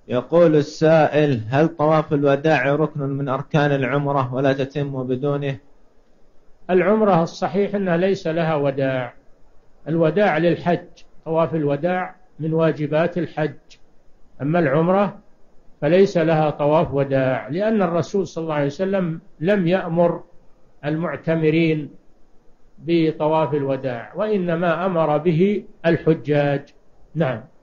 يقول السائل: هل طواف الوداع ركن من أركان العمرة ولا تتم بدونه؟ العمرة الصحيح أنها ليس لها وداع، الوداع للحج، طواف الوداع من واجبات الحج، أما العمرة فليس لها طواف وداع، لأن الرسول صلى الله عليه وسلم لم يأمر المعتمرين بطواف الوداع، وإنما أمر به الحجاج. نعم.